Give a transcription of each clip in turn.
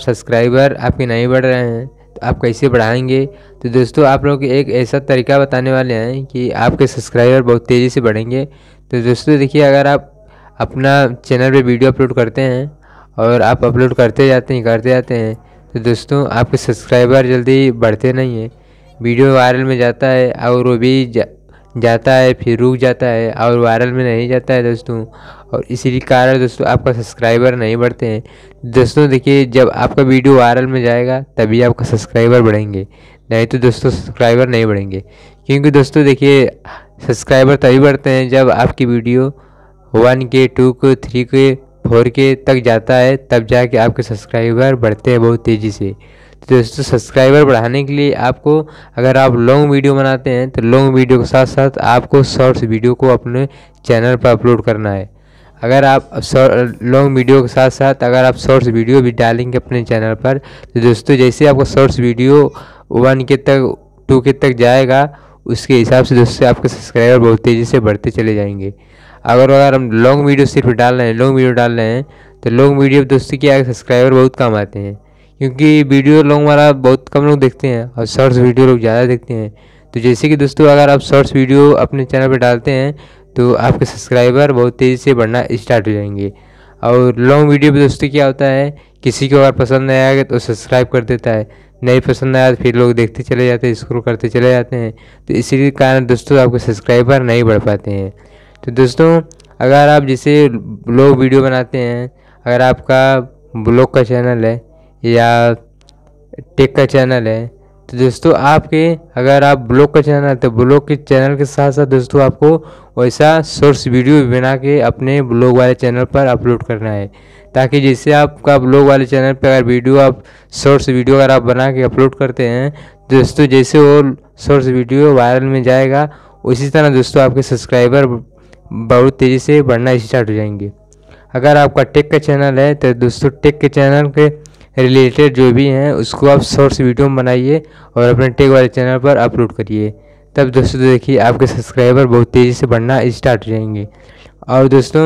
Subscriber आपके नहीं बढ़ रहे हैं तो आप कैसे बढ़ाएंगे। तो दोस्तों आप लोग एक ऐसा तरीका बताने वाले हैं कि आपके सब्सक्राइबर बहुत तेज़ी से बढ़ेंगे। तो दोस्तों देखिए, अगर आप अपना चैनल पे वीडियो अपलोड करते हैं और आप अपलोड करते जाते हैं तो दोस्तों आपके सब्सक्राइबर जल्दी बढ़ते नहीं हैं। वीडियो वायरल में जाता है और वो भी जाता है, फिर रुक जाता है और वायरल में नहीं जाता है दोस्तों, और इसी कारण दोस्तों आपका सब्सक्राइबर नहीं बढ़ते हैं। दोस्तों देखिए, जब आपका वीडियो वायरल में जाएगा तभी आपका सब्सक्राइबर बढ़ेंगे, नहीं तो दोस्तों सब्सक्राइबर नहीं बढ़ेंगे। क्योंकि दोस्तों देखिए, सब्सक्राइबर तभी बढ़ते हैं जब आपकी video 1K 2K 3K 4K तक जाता है, तब जाके आपके सब्सक्राइबर बढ़ते हैं बहुत तेज़ी से। तो दोस्तों सब्सक्राइबर बढ़ाने के लिए आपको, अगर आप लॉन्ग वीडियो बनाते हैं तो लॉन्ग वीडियो के साथ साथ आपको शॉर्ट्स वीडियो को अपने चैनल पर अपलोड करना है। अगर आप लॉन्ग वीडियो के साथ साथ अगर आप शॉर्ट्स वीडियो भी डालेंगे अपने चैनल पर, तो दोस्तों जैसे आपका शॉर्ट्स वीडियो 1K तक 2K तक जाएगा, उसके हिसाब से दोस्तों आपके सब्सक्राइबर बहुत तेज़ी से बढ़ते चले जाएंगे। अगर हम लॉन्ग वीडियो सिर्फ डाल रहे हैं, तो लॉन्ग वीडियो दोस्तों क्या सब्सक्राइबर बहुत कम आते हैं, क्योंकि वीडियो लॉन्ग वाला बहुत कम लोग देखते हैं और शॉर्ट्स वीडियो लोग ज़्यादा देखते हैं। तो जैसे कि दोस्तों अगर आप शॉर्ट्स वीडियो अपने चैनल पर डालते हैं तो आपके सब्सक्राइबर बहुत तेज़ी से बढ़ना स्टार्ट हो जाएंगे। और लॉन्ग वीडियो पे दोस्तों क्या होता है, किसी को अगर पसंद नहीं आएगा तो सब्सक्राइब कर देता है, नहीं पसंद आया तो फिर लोग देखते चले जाते हैं, स्क्रॉल करते चले जाते हैं। तो इसी कारण दोस्तों आपके सब्सक्राइबर नहीं बढ़ पाते हैं। तो दोस्तों अगर आप जैसे ब्लॉग वीडियो बनाते हैं, अगर आपका ब्लॉग का चैनल है या टेक का चैनल है, तो दोस्तों आपके अगर आप ब्लॉग का चैनल है तो ब्लॉग के चैनल के साथ साथ दोस्तों आपको वैसा शॉर्ट्स वीडियो भी बना के अपने ब्लॉग वाले चैनल पर अपलोड करना है, ताकि जैसे आपका ब्लॉग वाले चैनल पर अगर वीडियो आप शॉर्ट्स वीडियो अगर आप बना के अपलोड करते हैं दोस्तों, जैसे वो शॉर्ट्स वीडियो वायरल में जाएगा, उसी तरह दोस्तों आपके सब्सक्राइबर बहुत तेज़ी से बढ़ना स्टार्ट हो जाएंगे। अगर आपका टेक का चैनल है तो दोस्तों टेक के चैनल के रिलेटेड जो भी हैं उसको आप शॉर्ट्स वीडियो में बनाइए और अपने टेक वाले चैनल पर अपलोड करिए। तब दोस्तों देखिए आपके सब्सक्राइबर बहुत तेज़ी से बढ़ना स्टार्ट हो जाएंगे। और दोस्तों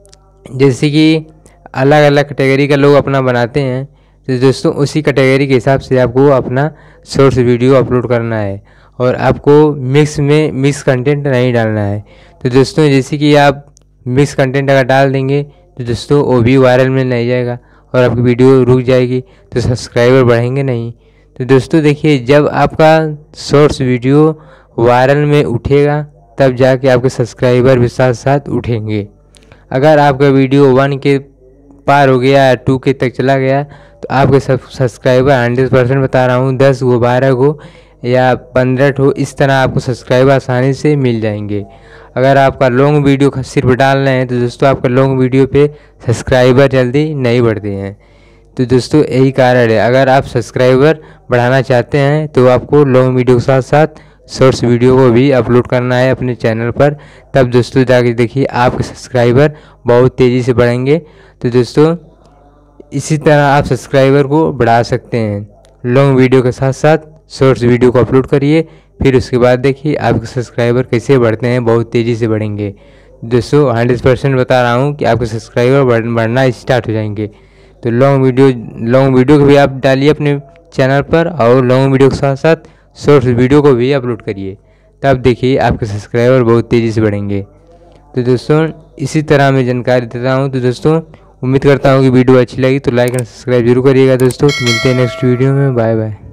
जैसे कि अलग अलग कैटेगरी का लोग अपना बनाते हैं, तो दोस्तों उसी कैटेगरी के हिसाब से आपको अपना शॉर्ट्स वीडियो अपलोड करना है और आपको मिक्स कंटेंट नहीं डालना है। तो दोस्तों जैसे कि आप मिक्स कंटेंट अगर डाल देंगे तो दोस्तों वो भी वायरल में नहीं जाएगा और आपकी वीडियो रुक जाएगी, तो सब्सक्राइबर बढ़ेंगे नहीं। तो दोस्तों देखिए, जब आपका शॉर्ट्स वीडियो वायरल में उठेगा तब जाके आपके सब्सक्राइबर भी साथ साथ उठेंगे। अगर आपका वीडियो 1K पार हो गया, 2K तक चला गया, तो आपके सब्सक्राइबर 100% बता रहा हूँ 10 गो 12 गो या 15 ठो इस तरह आपको सब्सक्राइबर आसानी से मिल जाएंगे। अगर आपका लॉन्ग वीडियो सिर्फ डाल रहे हैं तो दोस्तों आपका लॉन्ग वीडियो पे सब्सक्राइबर जल्दी नहीं बढ़ते हैं। तो दोस्तों यही कारण है, अगर आप सब्सक्राइबर बढ़ाना चाहते हैं तो आपको लॉन्ग वीडियो के साथ साथ शॉर्ट्स वीडियो को भी अपलोड करना है अपने चैनल पर। तब दोस्तों जाके देखिए आपके सब्सक्राइबर बहुत तेज़ी से बढ़ेंगे। तो दोस्तों इसी तरह आप सब्सक्राइबर को बढ़ा सकते हैं, लॉन्ग वीडियो के साथ साथ शॉर्ट्स वीडियो को अपलोड करिए, फिर उसके बाद देखिए आपके सब्सक्राइबर कैसे बढ़ते हैं, बहुत तेज़ी से बढ़ेंगे। दोस्तों 100% बता रहा हूँ कि आपके सब्सक्राइबर बढ़ना स्टार्ट हो जाएंगे। तो लॉन्ग वीडियो को भी आप डालिए अपने चैनल पर और लॉन्ग वीडियो के साथ साथ शॉर्ट्स वीडियो को भी अपलोड करिए, तब देखिए आपके सब्सक्राइबर बहुत तेज़ी से बढ़ेंगे। तो दोस्तों इसी तरह मैं जानकारी देता हूँ। तो दोस्तों उम्मीद करता हूँ कि वीडियो अच्छी लगी तो लाइक एंड सब्सक्राइब जरूर करिएगा दोस्तों। तो मिलते हैं नेक्स्ट वीडियो में, बाय बाय।